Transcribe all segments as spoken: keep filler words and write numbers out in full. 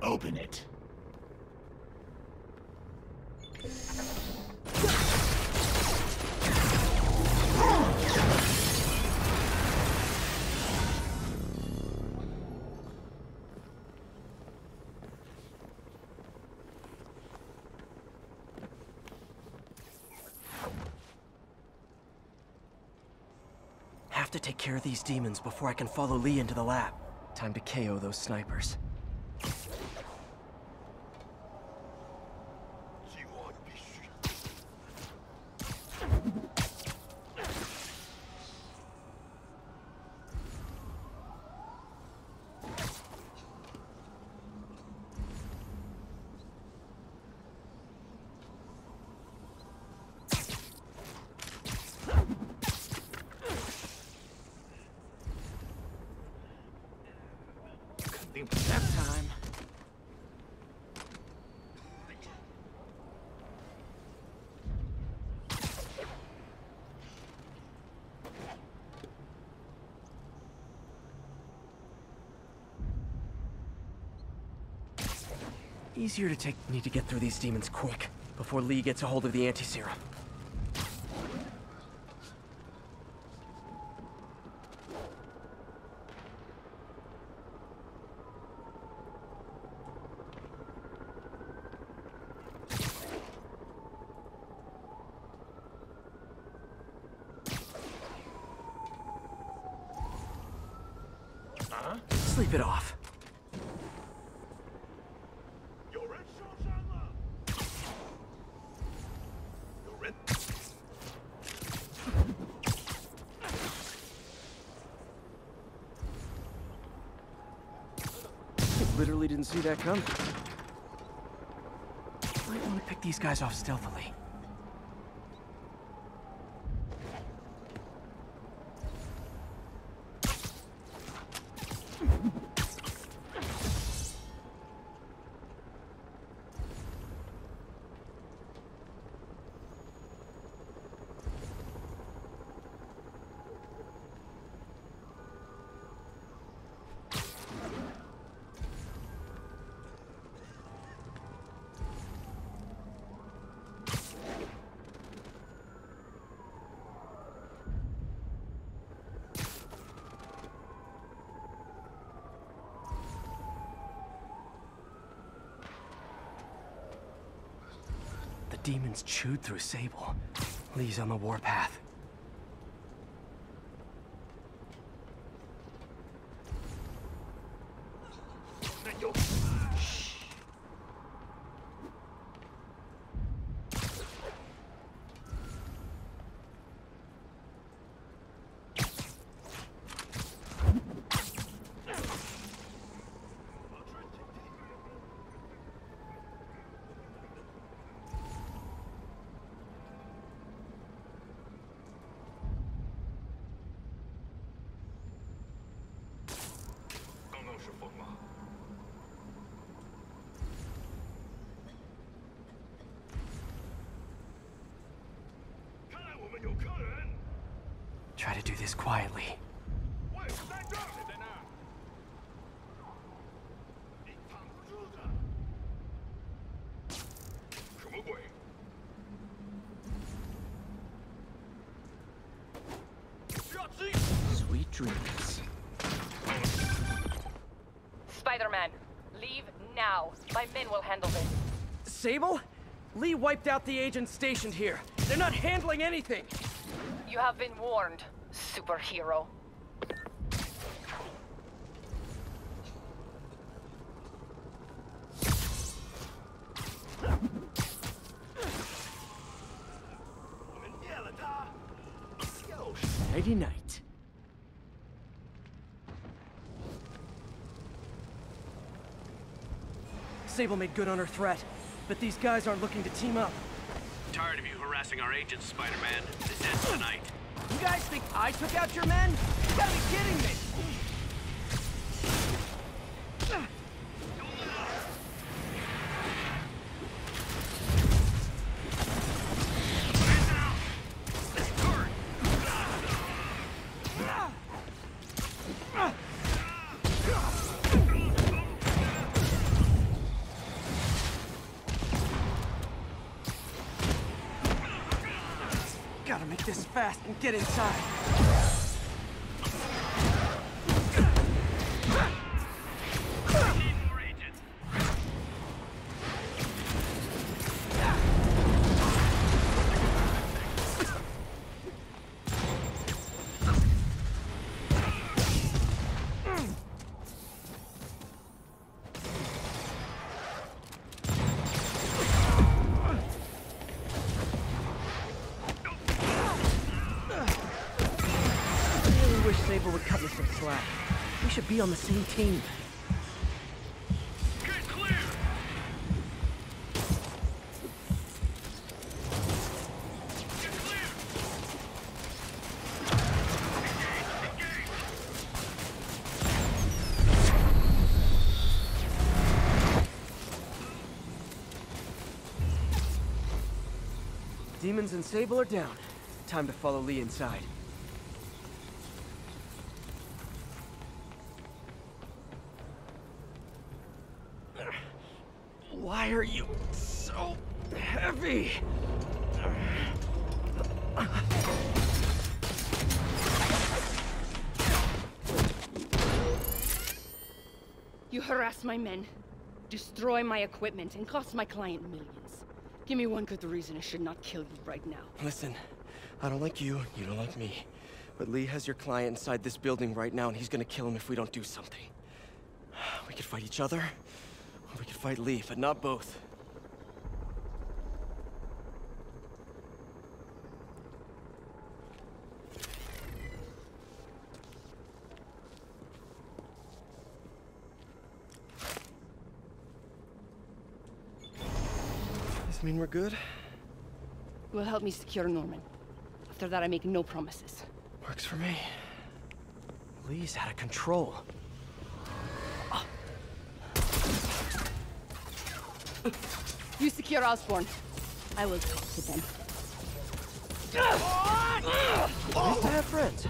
Open it. Have to take care of these demons before I can follow Lee into the lab. Time to K O those snipers. That time. Easier to take. Need to get through these demons quick before Lee gets a hold of the anti-serum. Sleep it off. Literally didn't see that coming. Might want to pick these guys off stealthily. Demons chewed through Sable. Lee's on the warpath. Try to do this quietly. Sweet dreams. Spider-Man, leave now. My men will handle this. Sable? Lee wiped out the agents stationed here. They're not handling anything. You have been warned, superhero. Nighty night. Sable made good on her threat, but these guys aren't looking to team up. Tired of you harassing our agents, Spider-Man. This ends tonight. You guys think I took out your men? You gotta be kidding me! fast and get inside. Would cut me some slack. We should be on the same team. Get clear! Get clear! Engage! Engage! Demons and Sable are down. Time to follow Lee inside. Why are you so heavy? You harass my men, destroy my equipment, and cost my client millions. Give me one good reason I should not kill you right now. Listen, I don't like you, you don't like me. But Lee has your client inside this building right now, and he's gonna kill him if we don't do something. We could fight each other, or we could fight Lee, but not both. This mean we're good? You will help me secure Norman. After that, I make no promises. Works for me. Lee's out of control. You secure Osborn. I will talk to them. Nice to have friends.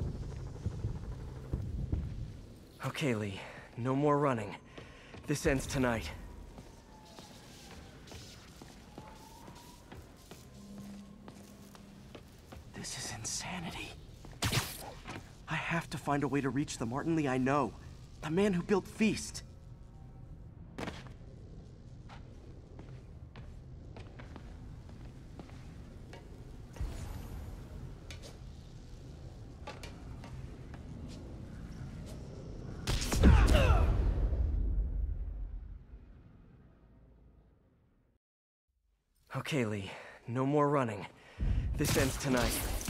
Okay, Lee. No more running. This ends tonight. This is insanity. I have to find a way to reach the Martin Lee I know. The man who built Feast. Okay, Lee. No more running. This ends tonight.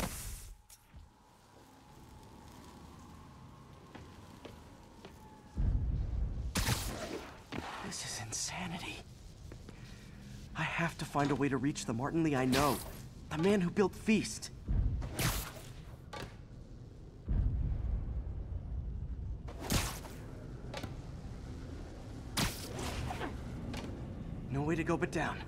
This is insanity. I have to find a way to reach the Martin Lee I know. The man who built Feast. No way to go but down.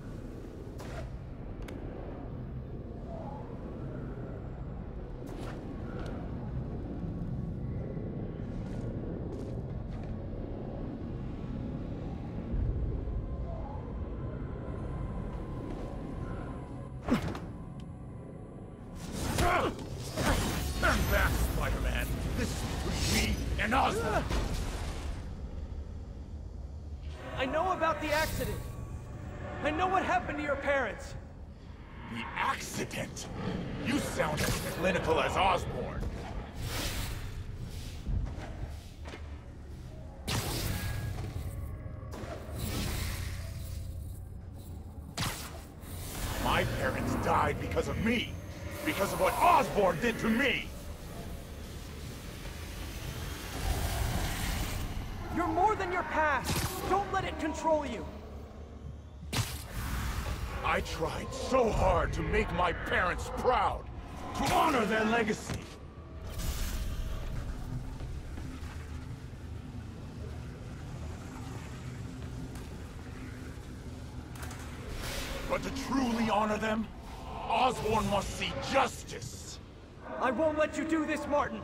Back, Spider-Man. This is between me and Osborn. I know about the accident. I know what happened to your parents. The accident? You sound as clinical as Osborn. My parents died because of me. Because of what Osborn did to me. You're more than your past. Don't let it control you. I tried so hard to make my parents proud, to honor their legacy. But to truly honor them, Osborn must see justice. I won't let you do this, Martin.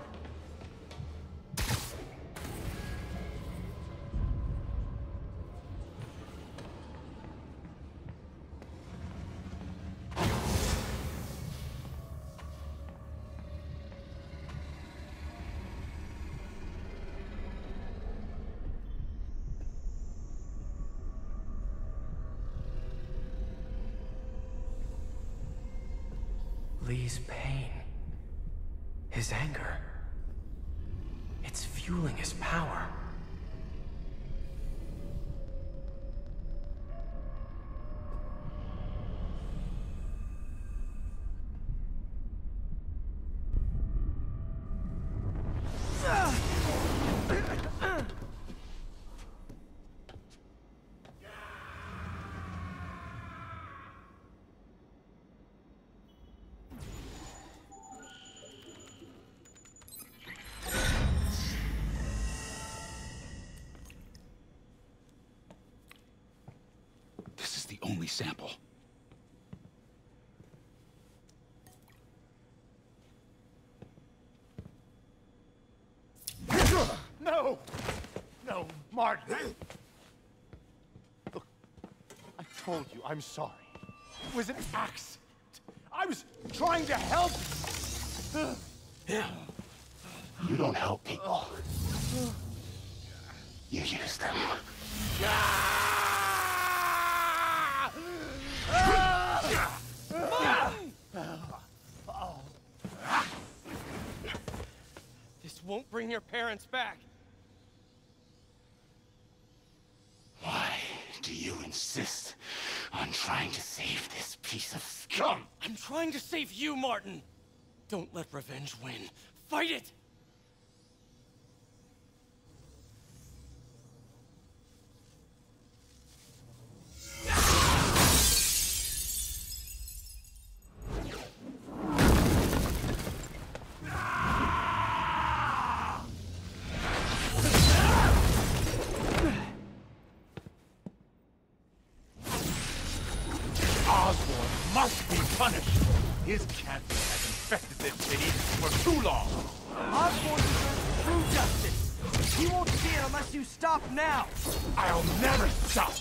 Lee's pain, his anger, it's fueling his power. This is the only sample. No! No, Martin! Look, I told you I'm sorry. It was an accident. I was trying to help. You don't help people. You use them. This won't bring your parents back. Why do you insist on trying to save this piece of scum? I'm trying to save you, Martin. Don't let revenge win. Fight it! Osborn must be punished. His cancer has infected this city for too long. Osborn deserves true justice. He won't see it unless you stop now. I'll never stop.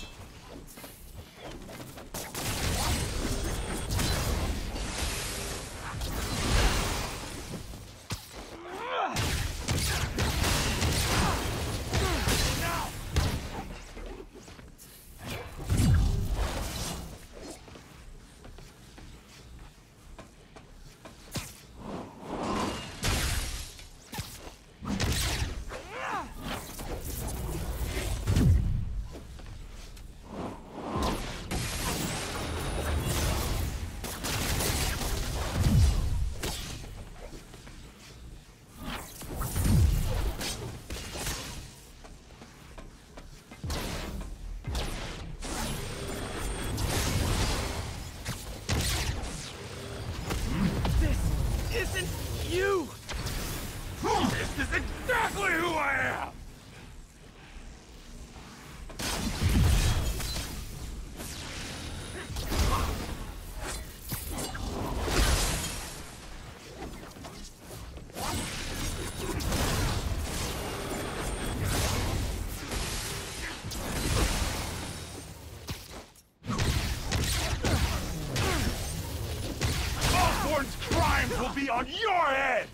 Isn't you! This is exactly who I am! Osborn's crimes will be on your head!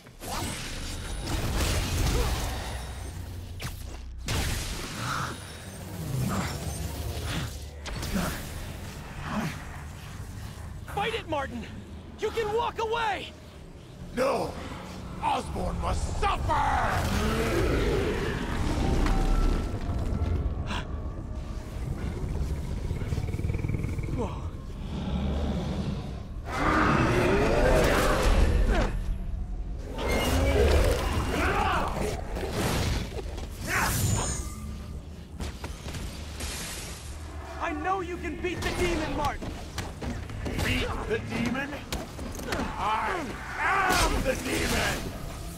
Fight it, Martin! You can walk away! No! Osborn must suffer! Whoa. I know you can beat the demon, Martin. Beat the demon? I am the demon!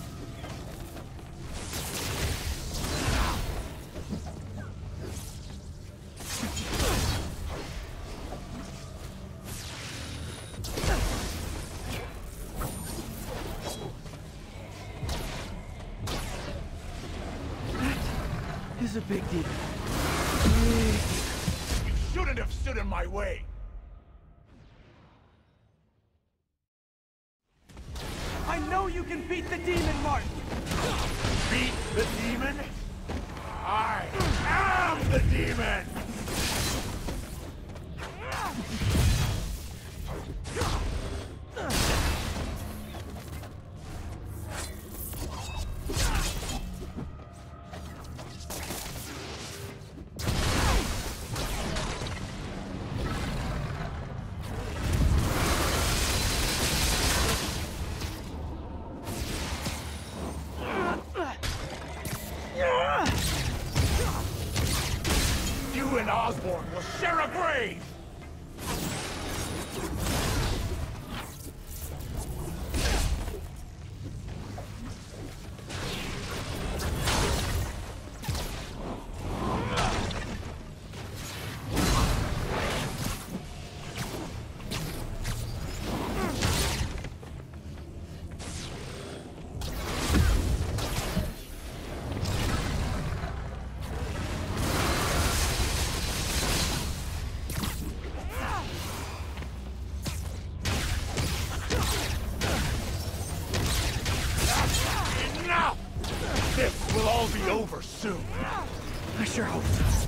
This is a big deal. You shouldn't have stood in my way! I know you can beat the demon, Martin. Beat the demon? I am the demon! and Osborn will share a grave! This will all be over soon. I sure hope so.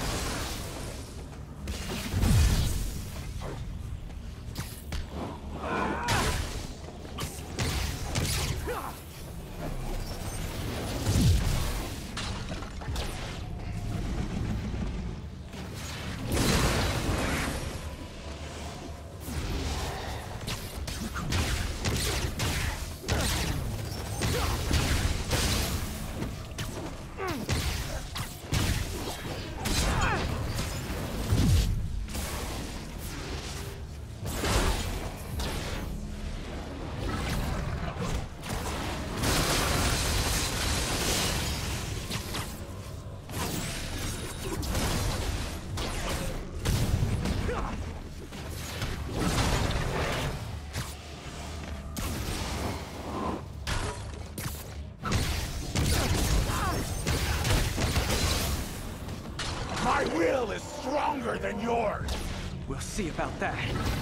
My will is stronger than yours! We'll see about that.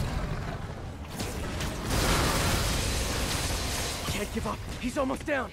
Can't give up. He's almost down.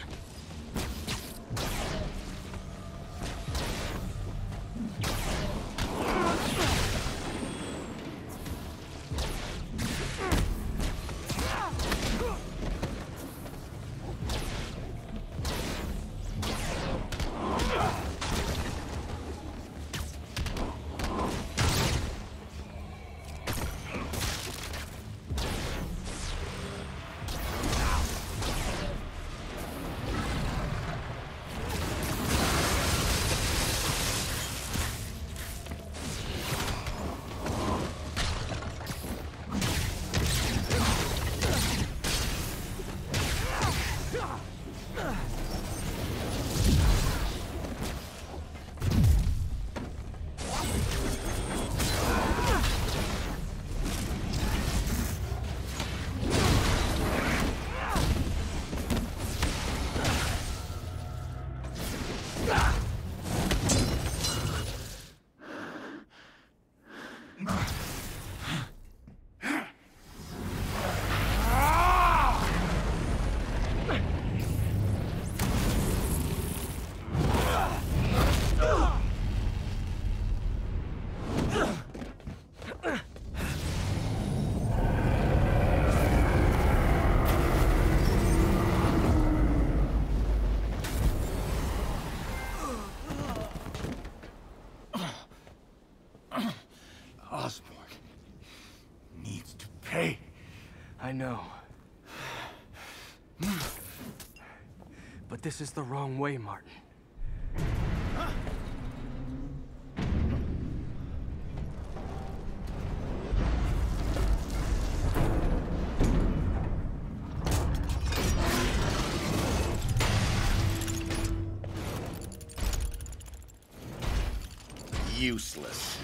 Osborn needs to pay. I know. But this is the wrong way, Martin. Useless.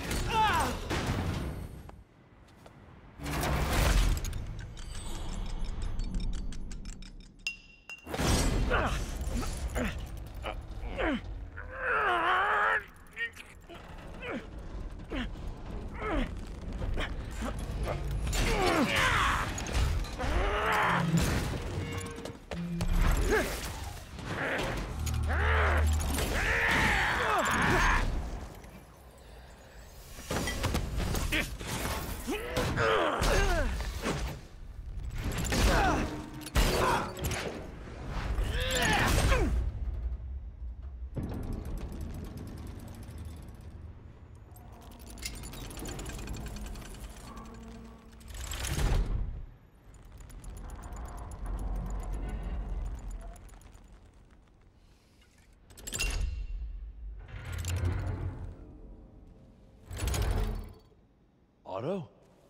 Otto?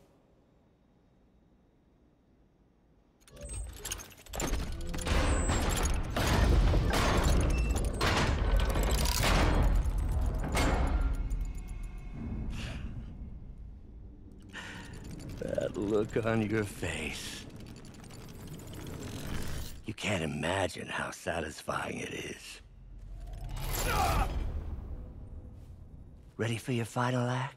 That look on your face. You can't imagine how satisfying it is. Ready for your final act?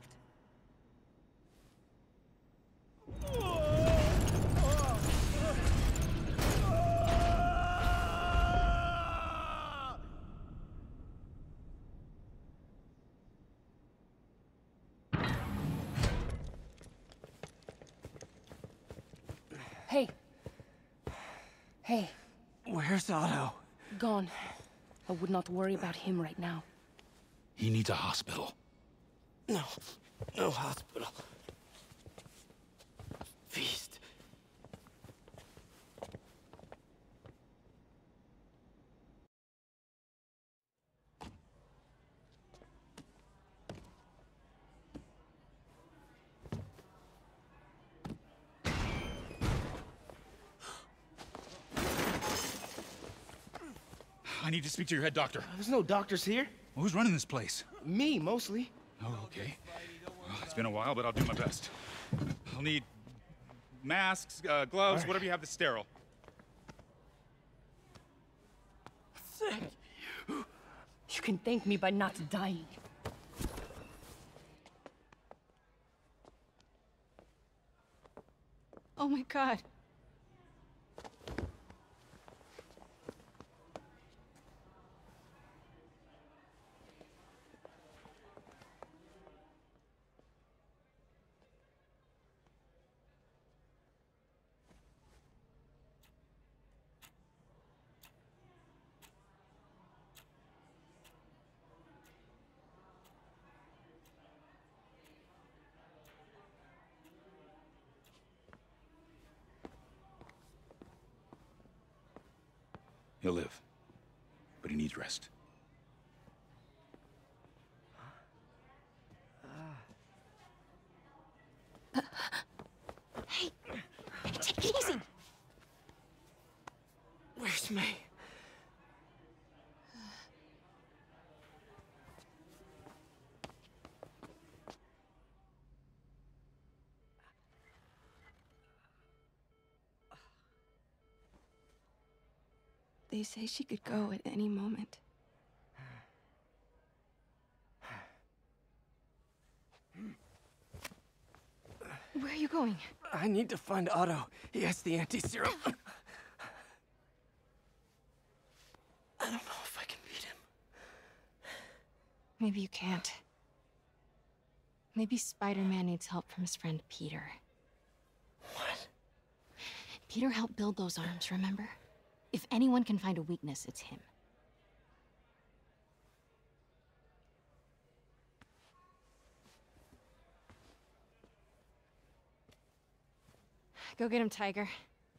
Hey. Hey. Where's Otto? Gone. I would not worry about him right now. He needs a hospital. No. No hospital. Feast. I need to speak to your head doctor. There's no doctors here. Well, who's running this place? Me, mostly. Oh, okay. Well, it's been a while, but I'll do my best. I'll need masks, uh, gloves, right. whatever you have that's sterile. Thank you. You can thank me by not dying. Oh my God. He'll live, but he needs rest. Hey, hey, take it easy. Where's May? They say she could go at any moment. Where are you going? I need to find Otto. He has the anti-serum. I don't know if I can beat him. Maybe you can't. Maybe Spider-Man needs help from his friend Peter. What? Peter helped build those arms, remember? If anyone can find a weakness, it's him. Go get him, Tiger.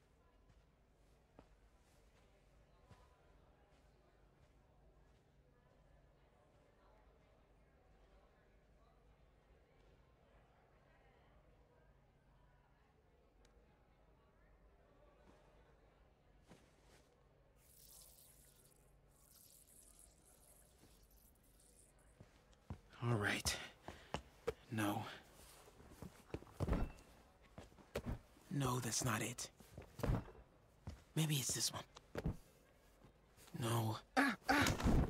All right. No. No, that's not it. Maybe it's this one. No. Ah, ah.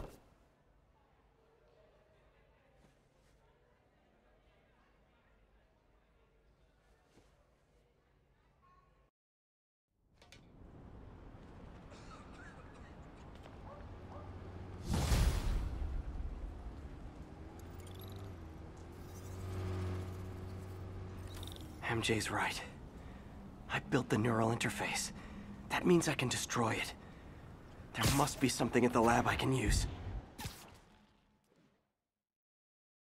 M J's right. I built the neural interface. That means I can destroy it. There must be something at the lab I can use.